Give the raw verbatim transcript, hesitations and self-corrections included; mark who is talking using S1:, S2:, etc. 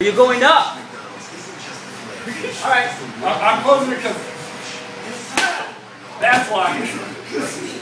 S1: You're going up.
S2: Alright, I'm closing it because that's why.